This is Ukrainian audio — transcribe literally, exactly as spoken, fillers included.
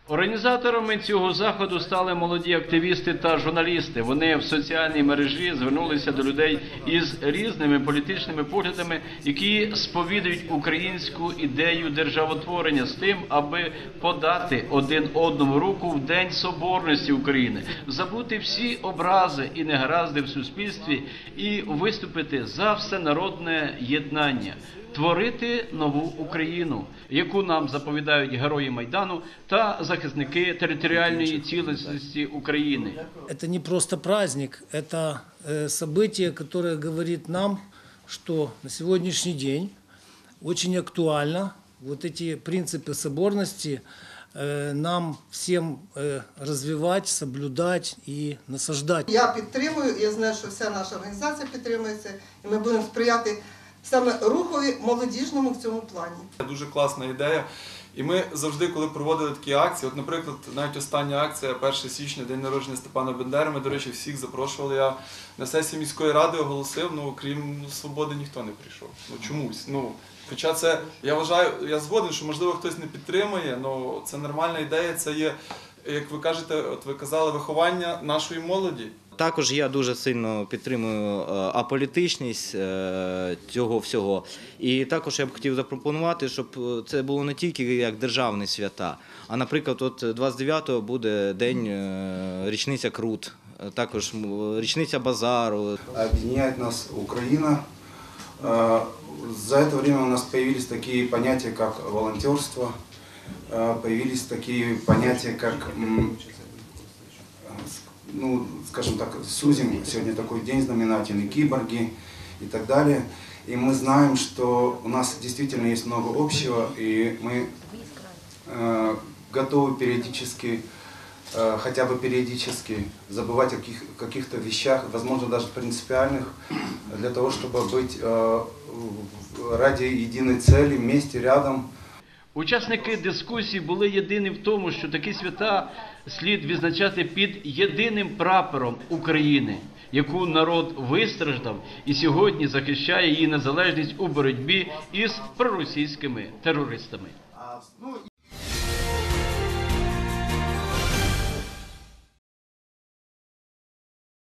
Організаторами цього заходу стали молоді активісти та журналісти. Вони в соціальній мережі звернулися до людей із різними політичними поглядами, які сповідують українську ідею державотворення з тим, аби подати один одному руку в День Соборності України, забути всі образи і негаразди в суспільстві і виступити за всенародне єднання, творити нову Україну, яку нам заповідають герої Майдану та захисники територіальної цілісності України. Это не просто праздник, это событие, которое говорит нам, что на сегодняшний день очень актуально вот эти принципы соборности нам всем развивать, соблюдать и насаждать. Я підтримую, я знаю, що вся наша організація підтримує це, і ми будемо сприяти саме рухові молодіжному в цьому плані. Дуже класна ідея. І ми завжди, коли проводили такі акції, от, наприклад, навіть остання акція, першого січня, день народження Степана Бандери, ми, до речі, всіх запрошували. Я на сесії міської ради оголосив, ну, крім Свободи, ніхто не прийшов. Ну, чомусь. Ну, хоча це, я вважаю, я згоден, що, можливо, хтось не підтримує, але це нормальна ідея, це є, як ви кажете, от ви казали, виховання нашої молоді. Також я дуже сильно підтримую аполітичність цього всього. І також я б хотів запропонувати, щоб це було не тільки як державні свята, а, наприклад, от двадцять дев'ятого буде день річниця Крут, також річниця Базару. Объединяет нас Украина. За это время у нас появились такие понятия, как волонтерство, появились такие понятия, как, ну, скажем так, сузим, сегодня такой день знаменательный, киборги и так далее. И мы знаем, что у нас действительно есть много общего, и мы э, готовы периодически, э, хотя бы периодически забывать о каких, каких-то вещах, возможно, даже принципиальных, для того, чтобы быть э, ради единой цели, вместе, рядом. Учасники дискусії були єдині в тому, що такі свята слід відзначати під єдиним прапором України, яку народ вистраждав і сьогодні захищає її незалежність у боротьбі із проросійськими терористами.